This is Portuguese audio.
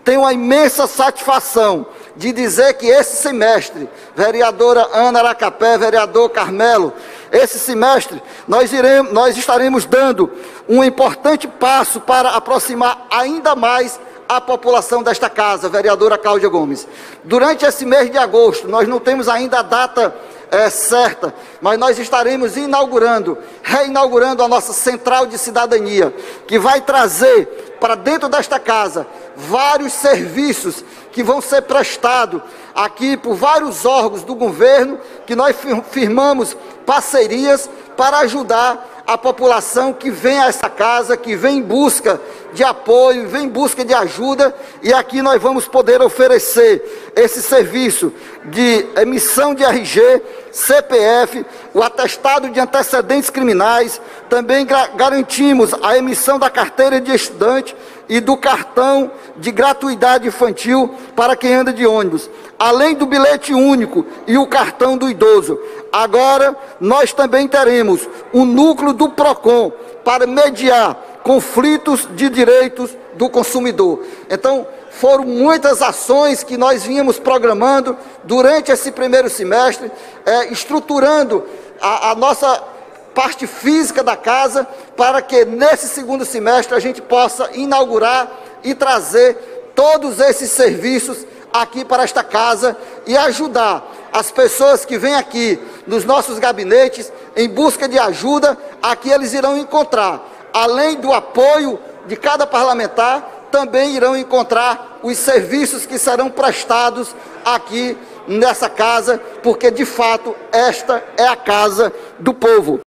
tenho a imensa satisfação de dizer que esse semestre, vereadora Ana Aracapé, vereador Carmelo, esse semestre nós estaremos dando um importante passo para aproximar ainda mais a população desta casa, vereadora Cláudia Gomes. Durante esse mês de agosto, nós não temos ainda a data certa, mas nós estaremos reinaugurando a nossa Central de Cidadania, que vai trazer para dentro desta casa vários serviços que vão ser prestados aqui por vários órgãos do governo, que nós firmamos parcerias para ajudar a população que vem a essa casa, que vem em busca de apoio, vem em busca de ajuda, e aqui nós vamos poder oferecer esse serviço de emissão de RG, CPF, o atestado de antecedentes criminais, também garantimos a emissão da carteira de estudante e do cartão de gratuidade infantil para quem anda de ônibus, além do bilhete único e o cartão do idoso. Agora, nós também teremos o núcleo do PROCON para mediar conflitos de direitos do consumidor. Então, foram muitas ações que nós vínhamos programando durante esse primeiro semestre, estruturando a nossa parte física da casa, para que nesse segundo semestre a gente possa inaugurar e trazer todos esses serviços aqui para esta casa e ajudar as pessoas que vêm aqui nos nossos gabinetes em busca de ajuda. Aqui eles irão encontrar, além do apoio de cada parlamentar, também irão encontrar os serviços que serão prestados aqui nessa casa, porque de fato esta é a casa do povo.